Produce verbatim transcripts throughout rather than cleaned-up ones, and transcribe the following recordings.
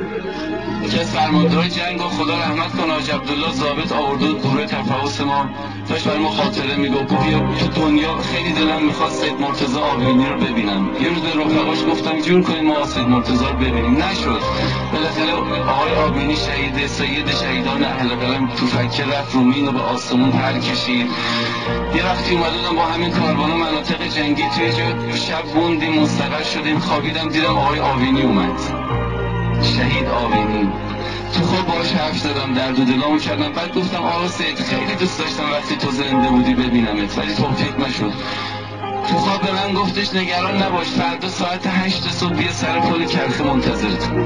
یکی از فرماندهای جنگ و خدا رحمت کنه حاج عبدالله ضابط آورد و گروه تفحص ما داشت برای ما خاطره میگفت بیا تو دنیا خیلی دلم میخواد سید مرتضی آبینی رو ببینم. یه روز به رفقاش گفتم جور کنیم ما سید مرتضی رو ببینیم، نشد. بالاخره آقای آبینی شهید سید شهیدان اهل قلم توفکر رفت رو مین و به آسمون پر کشید. یه وقتی اومدم با همین کاروان مناطق جنگی توی جا شب موندیم مستقر شدیم خوابیدم دیدم آقای آبینی اومد، شهید آبینی. تو خواب باهاش حرف زدم درد و دلامو کردم. بعد گفتم آقا سید خیلی دوست داشتم وقتی تو زنده بودی ببینمت ولی توفیق نشد. تو خواب به من گفتش نگران نباش فردا ساعت هشت صبح بیا سر پل کرخه منتظرتم.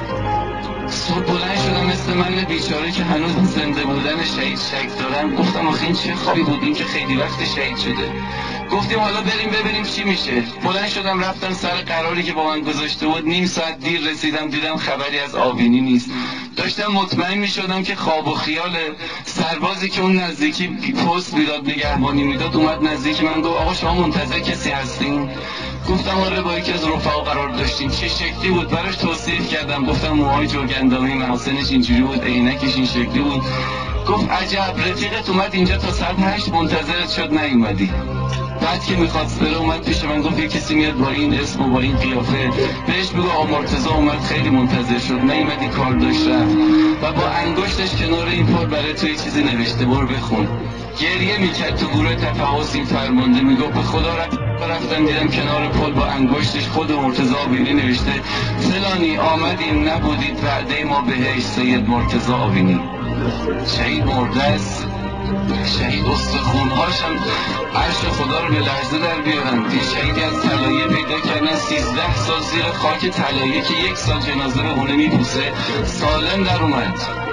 صبح بلند شدم مثل من بیچاره که هنوز زنده بودن شهید شک دارم. گفتم آخه این چه خوابی بود این که خیلی وقت شهید شده. گفتیم حالا بریم ببینیم چی میشه. بلند شدم رفتم سر قراری که با من گذاشته بود. نیم ساعت دیر رسیدم دیدم خبری از آبینی نیست. داشتم مطمئن میشدم که خواب و خیال. سربازی که اون نزدیکی پست میداد نگهبانی میداد اومد نزدیک من گفت آقا شما منتظر کسی هستین؟ گفتم آره با یکی از رفقا قرار داشتیم. چه شکلی بود براش توصیف کردم. گفتم موهای جوگندمی محاسنش اینجوری بود عینکش این شکلی بود. گفت عجب رفیقت اومد اینجا تا ساعت هشت منتظرت شد نیومدی. بعد که میخواست بره اومد پیش من گفت یه کسی میاد با این اسم و با این قیافه بهش بگو آقا مرتضی اومد خیلی منتظر شد نیومدی کار داشت رفت. و با انگشتش کنار این پل برای تو یه چیزی نوشته برو بخون. گریه میکرد تو گروه تفحص این فرمانده میگفت به خدا رفتم دیدم کنار پل با انگشتش خود مرتضی آبینی نوشته فلانی آمدیم نبودید وعده ما بهش سید مرتضی آبینی. شهید مرده است. شهید استخونهاشم عرش خدا رو به لرزه در بیارن. یه شهیدی از طلایه پیدا کردن سیزده سال زیر خاک طلایه که یک سال جنازه به خونه میپوسه سالم در اومد.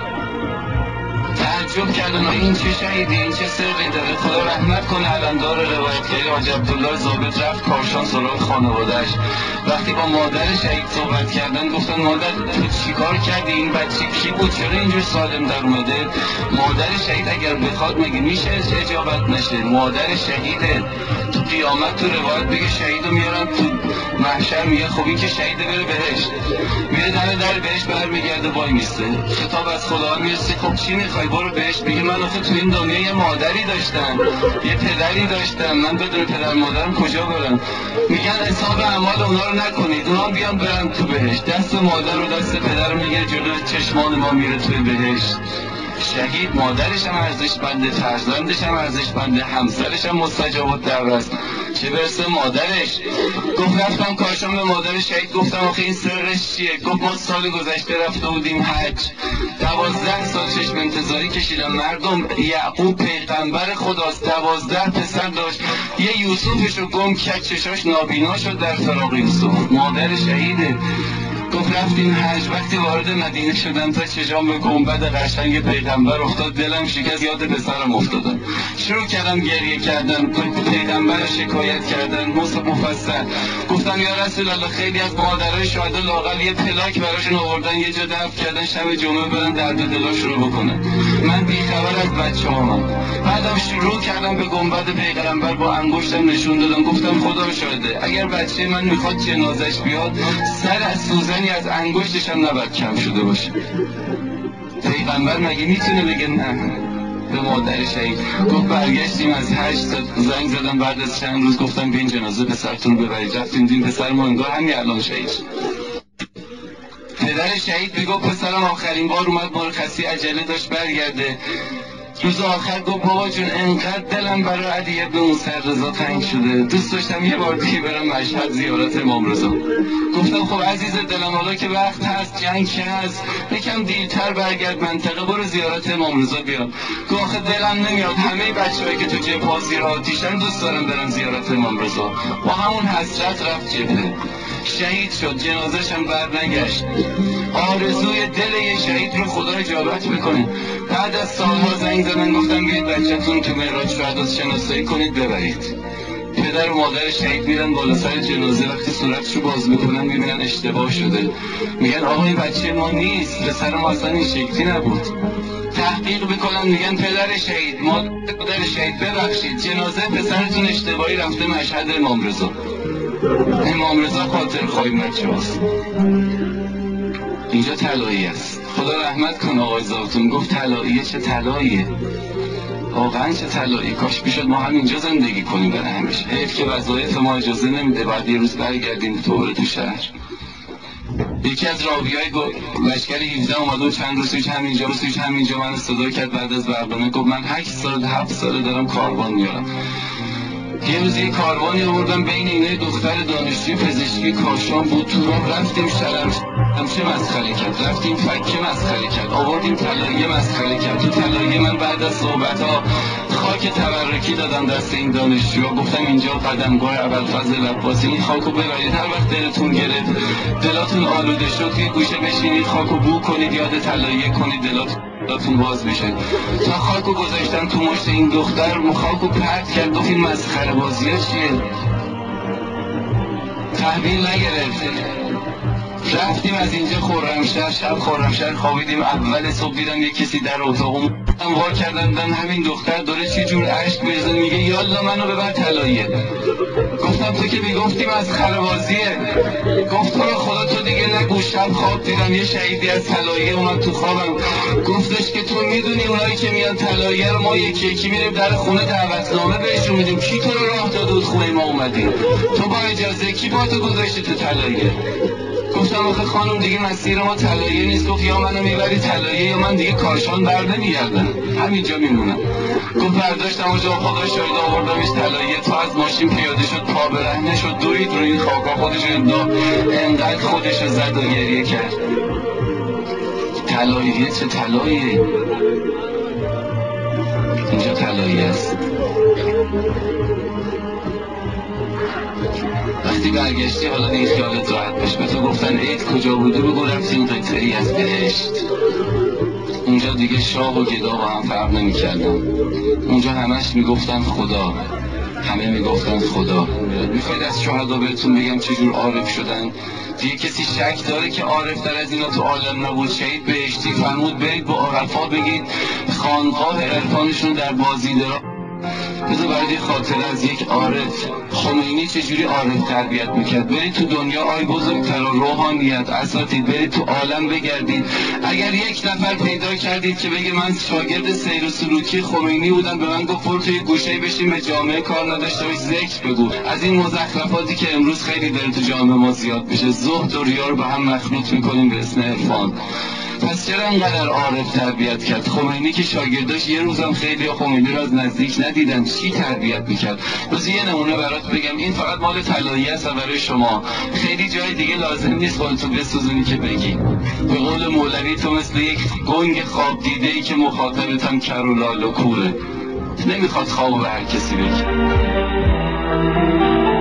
تعجب کردن این چه شهیدی این چه سری داره. خدا رحمت کنه علمدار روایتگری حاج عبدالله ضابط رفت کاشان سراغ خانواده‌اش. وقتی با مادر شهید صحبت کردن گفتن مادر تو چیکار کردی این بچه کی بود چرا اینجور سالم در اومده؟ مادر شهید اگر بخواد مگه میشه اجابت نشه؟ مادر شهیده تو قیامت تو روایت بگه شهیدو میارن تو محشر میگه خب این که شهیده بره بهشت میره در در بهشت برمیگرده وای میسته. خطاب از خدا میرسه خب چی میخوای برو بهشت. میگه من آخه تو این دنیا یه مادری داشتم یه پدری داشتم من بدون پدر مادرم کجا برم؟ میگن حساب اعمال اونا رو نکنید اونا بیان برن تو بهشت. دست مادر و دست پدر میگه جلو چشمان ما میره توی بهشت. شهید مادرش هم ارزشمنده فرزندش هم ارزشمنده همسرش هم مستجاب دعوت است چه برسه مادرش. گفت رفتم کاشان به مادر شهید گفتم آخه این سرش چیه؟ گفت ما سال گذشته رفته بودیم حج دوازده سال چشم انتظاری کشیدم. مردم یعقوب پیغمبر خداست دوازده پسر داشت یه یوسفش رو گم کرد چشاش نابینا شد در فراق یوسف. مادر شهیده. گفت رفتیم حج وقتی وارد مدینه شدم تا چشام به گنبد قشنگ پیغمبر افتاد دلم شکست یاد پسرم افتادم. شروع کردم گریه کردن پیغمبر رو شکایت کردن مفصل. گفتم یا رسول الله خیلی از مادرای شهدا لااقل یه پلاک براشون آوردن یه جا دفن کردن شب جمعه برن درد دلاشون رو بکنن. من بیخبر از بچه‌هامم. بعدم شروع کردم به گنبد پیغمبر با انگشتم نشون دادم گفتم خدا شاهده اگر بچه من میخواد جنازش بیاد سر از سوزنی از انگشتش هم نباید کم شده باشه. پیغمبر مگه میتونه بگه نه به مادر شهید؟ گفت برگشتیم از حج زنگ زدم بعد از چند روز گفتم به این جنازه پسرتون رو ببرید. رفتیم دیم پسر ما انگار همین الان شهید. پدر شهید میگفت پسرم آخرین بار اومد مرخصی عجله داشت برگرده. روز آخر گفت بابا جون انقدر دلم برای علی ابن موسی رضا تنگ شده دوست داشتم یه بار دیگه برم مشهد زیارت امام رضا. گفتم خب عزیز دلم حالا که وقت هست جنگ که هست یکم دیرتر برگرد منطقه برو زیارت امام رضا بیا. گفت آخه دلم نمیاد همه بچه‌هایی که تو جبهه زیر آتیشن دوست دارم برم زیارت امام رضا. با همون حسرت رفت جبهه شهید شد جنازش هم بر نگشت. آرزوی دل یه شهید رو خدا اجابت میکنه. بعد از سالها زنگ زدن گفتم بیاید بچه‌تون تو معراج شهدا شناسایی کنید ببرید. پدر و مادر شهید میرن بالا سر جنازه وقتی صورتشو باز میکنن میبینن اشتباه شده. میگن آقا این بچه ما نیست پسر ما اصلا این شکلی نبود. تحقیق میکنن میگن پدر شهید مادر شهید ببخشید جنازه پسرتون اشتباهی رفته مشهد امام رضا. امام رضا خاطر خواهی بچه هست. اینجا طلایی است. خدا رحمت کن آقای زاوتون، گفت طلاییه. چه طلاییه؟ واقعا چه طلایی. کاش میشد ما همینجا زندگی کنیم برای همیشه. حیف که وظایف ما اجازه نمیده بعد یه روز برگردیم دوباره تو شهر. یکی از راویای لشکر هفده اومد چند روز پیش همینجا روز پیش همینجا من صدا کرد بعد از برنامه، گفت من هشت سال هفت سال دارم کاروان میارم. یه روز یه کاروانی آوردم بین اینه دختر دانشجوی پزشکی کاشان بود، تو راه رفتیم شرم همشه مسخره کرد، رفتیم فکه مسخره کرد، آوردیم طلاییه مسخره کرد. تو طلاییه من بعد از صحبت ها خاک تبرکی دادم دست این دانشجوها، گفتم اینجا قدمگاه ابوالفضل عباسی، این خاکو ببرید هر وقت دلتون گرفت دلاتون آلوده شد توی گوشه بشینید خاکو بو کنید یاد طلاییه کنید دلاتون دلاتون باز بشه. تا خاکو گذاشتم تو مشت این دختر خاکو پرت کرد، گفت این مسخره بازی ها چیه؟ تحویل نگرفت. رفتیم از اینجا خرمشهر، شب خرمشهر خوابیدیم، اول صبح دیدم یه کسی در اتاقم وا کردن دن همین دختر داره چه جور اشک میریزه میگه یالا منو ببر طلاییه. گفتم تو که میگفتیم از خربازیه. گفت تو رو خدا تو دیگه نگو. شب خواب دیدم یه شهیدی از طلاییه اومد تو خوابم، گفتش که تو میدونی اونایی که میان طلاییه رو ما یکی یکی میریم در خونه دعوتنامه بهشون میدیم. کی تو رو راه داده بود خونه ما اومدی؟ تو با اجازه کی با تو گذاشتی تو طلاییه؟ گفتم آخه خانم دیگه مسیر ما طلاییه نیست. گفت یا منو میبری طلاییه یا من دیگه کاشان بر نمیگردم، همینجا میمونم. گفت برداشتم و جا خدا شاید آوردمش طلاییه. تا از ماشین پیاده شد پا برهنه شد دوید رو این خاکا خودش انداخت، انقدر خودش رو زد و گریه کرد. طلاییه چه طلاییه؟ اینجا طلاییه است. وقتی برگشتی حالا دیگه خیالت راحت بش. به تو گفتن عید کجا بودی بگو رفتیم قطعی از بهشت. اونجا دیگه شاه و گدا با هم فرق نمی کردن. اونجا همش میگفتن خدا، همه میگفتن خدا. میخواید از شهدا بهتون بگم چجور عارف شدن؟ دیگه کسی شک داره که عارف در از اینا تو عالم نبود؟ شهید بهشتی فرمود برید با عرفا بگید خانقاه عرفانشون در بازیدرا. بذار برای یه خاطره از یک عارف، خمینی چجوری عارف تربیت میکرد. برید تو دنیا آی بزرگتر و روحانیت اساتید، برید تو عالم بگردید. اگر یک نفر پیدا کردید که بگه من شاگرد سیر و سلوکی خمینی بودم، به من گفت برو توی گوشه بشین به جامعه کار نداشته باش ذکر بگو. از این مزخرفاتی که امروز خیلی داره تو جامعه ما زیاد میشه، زهد و ریا رو به هم مخلوط میکنیم به اسم عرفان. پس چرا انقدر عارف تربیت کرد؟ خمینی که شاگرداش یه روزم خیلی خمینی رو از نزدیک ندیدن، چی تربیت میکرد؟ روز یه نمونه برات بگم، این فقط مال طلاییه است برای شما، خیلی جای دیگه لازم نیست خودتو بسوزونی که بگی. به قول مولوی تو مثل یک گنگ خواب دیده ای که مخاطبت هم کر و لال و کوره، نمیخواد خواب به هر کسی بگی.